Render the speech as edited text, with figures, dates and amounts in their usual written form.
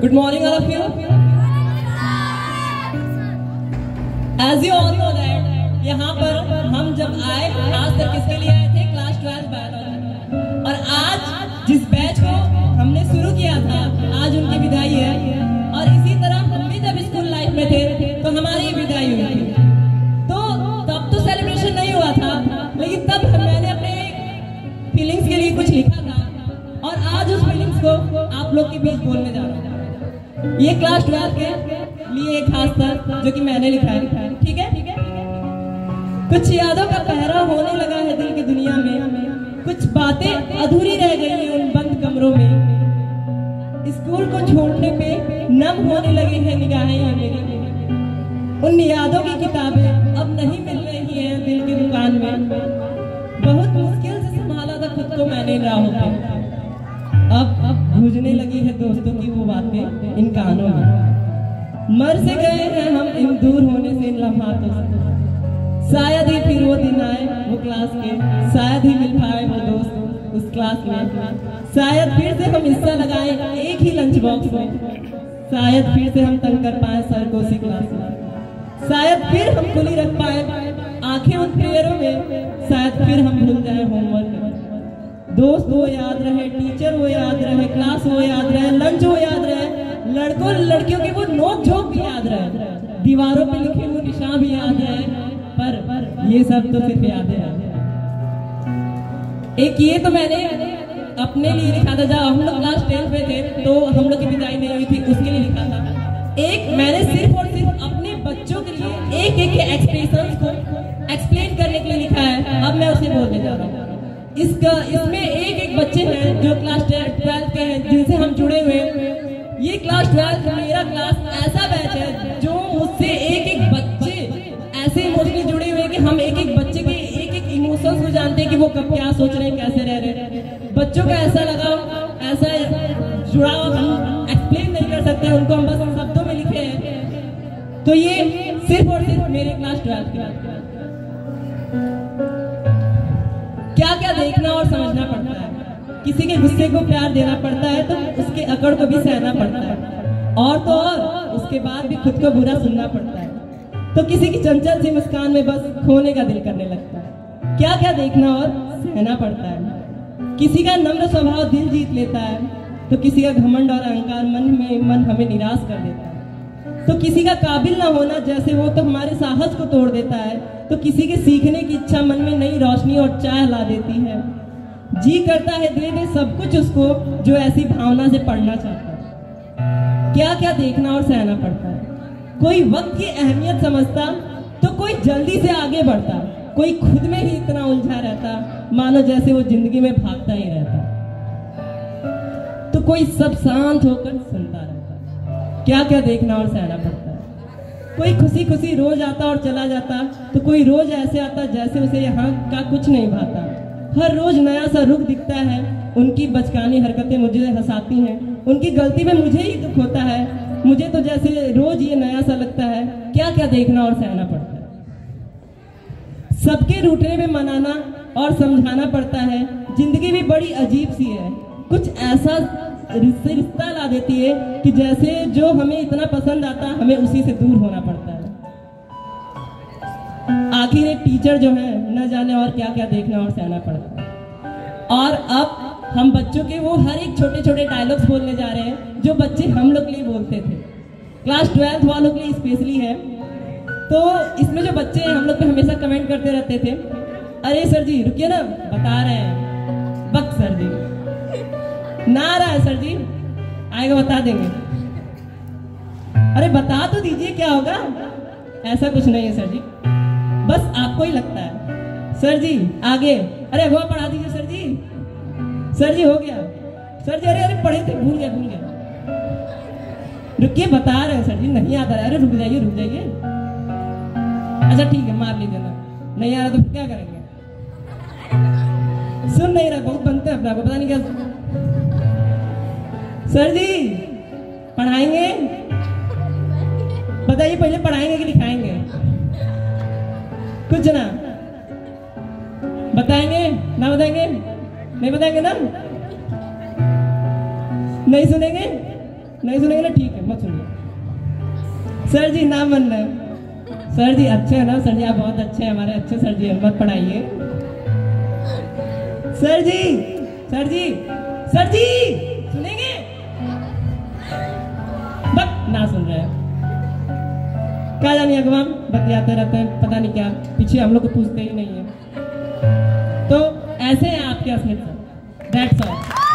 Good morning, all of you. As you all know that, यहाँ पर हम जब आए खासकर किसके लिए आए थे? Class 12 biology. और आज जिस बैच को हमने शुरू किया था, आज उनकी विदाई है। और इसी तरह हम भी जब स्कूल लाइफ में थे तो हमारी विदाई हुई थी। तो तब तो सेलिब्रेशन नहीं हुआ था, लेकिन तब मैंने अपने फीलिंग्स के लिए कुछ लिखा था और आज उस फीलिंग्स को आप लोग के बीच बोलने जा रहा हूँ। ये क्लास 12 के लिए एक खास था जो कि मैंने लिखा है, ठीक है? कुछ यादों का पहरा होने लगा है दिल की दुनिया में, कुछ बातें अधूरी रह गई हैं उन बंद कमरों में। स्कूल को छोड़ने पे नम होने लगी है निगाहें मेरी, उन यादों की किताबें अब नहीं मिल रही हैं दिल की दुकान में। बहुत मुश्किल से संभाला था खुद को मैंने राहों पे, अब गूंजने लगी है दोस्तों की वो बातें इन कानों में। मर से गए हैं हम इन दूर होने से इन लम्हातों से, शायद ही फिर वो दिन आए वो क्लास के, शायद ही मिल पाए वो दोस्त उस क्लास में, शायद फिर से हम हिस्सा लगाएं एक ही लंच बॉक्स में, शायद फिर से हम तंग कर पाए सर को उसी क्लास में, शायद फिर हम खुली रख पाए आंखें उन प्रेयरों में, शायद फिर हम भूल जाए होमवर्क। दोस्त वो याद रहे, टीचर वो याद रहे, क्लास वो याद रहे, लंच वो याद रहे, लड़कों लड़कियों के वो नोक झोंक भी याद रहे, दीवारों पे लिखे वो निशान भी याद रहे, पर ये सब तो सिर्फ यादें हैं। एक ये तो मैंने अपने लिए लिखा था, जब हम लोग क्लास 10 में थे तो हम लोग की विदाई नहीं हुई थी, उसके लिए लिखा था। एक मैंने सिर्फ और सिर्फ अपने बच्चों के लिए एक एक के एक्सप्रेशंस को एक्सप्लेन करने के लिए लिखा है, अब मैं उसे बोलने जा रहा हूँ। इसमें एक एक बच्चे हैं जो क्लास 12 के हैं जिनसे हम जुड़े हुए हैं। ये क्लास 12 मेरा क्लास ऐसा बैच है जो मुझसे एक एक बच्चे ऐसे इमोशनली जुड़े हुए हैं कि हम एक एक बच्चे के एक एक इमोशंस को जानते हैं कि वो कब क्या सोच रहे हैं, कैसे रह रहे हैं। बच्चों का ऐसा लगाव, ऐसा जुड़ाव हम एक्सप्लेन नहीं कर सकते, उनको हम बस शब्दों में लिखे हैं। तो ये सिर्फ और सिर्फ मेरे क्लास 12 की बात है। क्या क्या देखना और समझना पड़ता है, किसी के गुस्से को प्यार देना पड़ता है तो उसके अकड़ को भी सहना पड़ता है, और तो और उसके बाद भी खुद को बुरा सुनना पड़ता है। तो किसी की चंचल सी मुस्कान में बस खोने का दिल करने लगता है। क्या क्या देखना और सहना पड़ता है। किसी का नम्र स्वभाव दिल जीत लेता है, तो किसी का घमंड और अहंकार मन हमें निराश कर देता है। तो किसी का काबिल ना होना जैसे वो तो हमारे साहस को तोड़ देता है, तो किसी के सीखने की इच्छा मन में नई रोशनी और चाह ला देती है। जी करता है दे दे सब कुछ उसको जो ऐसी भावना से पढ़ना चाहता है। क्या क्या देखना और सहना पड़ता है। कोई वक्त की अहमियत समझता तो कोई जल्दी से आगे बढ़ता, कोई खुद में ही इतना उलझा रहता मानो जैसे वो जिंदगी में भागता ही रहता, तो कोई सब शांत होकर सुनता रहता। क्या क्या देखना और सहना पड़ता है। कोई खुशी खुशी रोज आता और चला जाता, तो कोई रोज ऐसे आता जैसे उसे यहाँ का कुछ नहीं भाता। हर रोज नया सा रुख दिखता है, उनकी बचकानी हरकतें मुझे हंसाती हैं, उनकी गलती में मुझे ही दुख होता है, मुझे तो जैसे रोज ये नया सा लगता है। क्या क्या देखना और सहना पड़ता है। सबके रूठने में मनाना और समझाना पड़ता है। जिंदगी भी बड़ी अजीब सी है, कुछ ऐसा रिश्ता ला देती है कि जैसे जो हमें इतना पसंद आता हमें उसी से दूर होना पड़ता है। आखिर एक टीचर जो है न जाने और क्या क्या देखना और सहना पड़ता है। और अब हम बच्चों के वो हर एक छोटे छोटे डायलॉग्स बोलने जा रहे हैं जो बच्चे हम लोग के लिए बोलते थे, क्लास 12 वालों के लिए स्पेशली है। तो इसमें जो बच्चे हम लोग पे हमेशा कमेंट करते रहते थे, अरे सर जी रुकिए ना, बता रहे हैं। बक सर जी, ना आ रहा है सर जी, आएगा बता देंगे। अरे बता तो दीजिए क्या होगा। ऐसा कुछ नहीं है सर जी, बस आपको ही लगता है। सर जी आगे, अरे अगवा पढ़ा दीजिए सर जी। सर जी हो गया। सर जी अरे अरे पढ़े थे, भूल गया। रुकिए बता रहे हैं सर जी, नहीं आता है। अरे रुक जाइए। अच्छा ठीक है, मार लीजिए ना, नहीं आ रहा तो क्या करेंगे। सुन नहीं रहा, बहुत बनते हैं अपना को, पता नहीं क्या। सर जी पढ़ाएंगे, बताइए पहले पढ़ाएंगे कि लिखाएंगे। कुछ ना बताएंगे, ना बताएंगे, नहीं बताएंगे ना, नहीं सुनेंगे। नहीं सुनेंगे ना, ठीक है मत सुनिए। सर जी नाम बनना है। सर जी अच्छे है ना? सर जी आप बहुत अच्छे हैं, हमारे अच्छे सर जी हैं, मत पढ़ाइए। सर जी सर जी सर जी सुनेंगे? बस ना सुन रहे हैं, कहा जानिए अगवाम बतियाते रहते हैं, पता नहीं क्या, पीछे हम लोग को पूछते ही नहीं है। तो ऐसे हैं आपके अस्मित सर। That's all.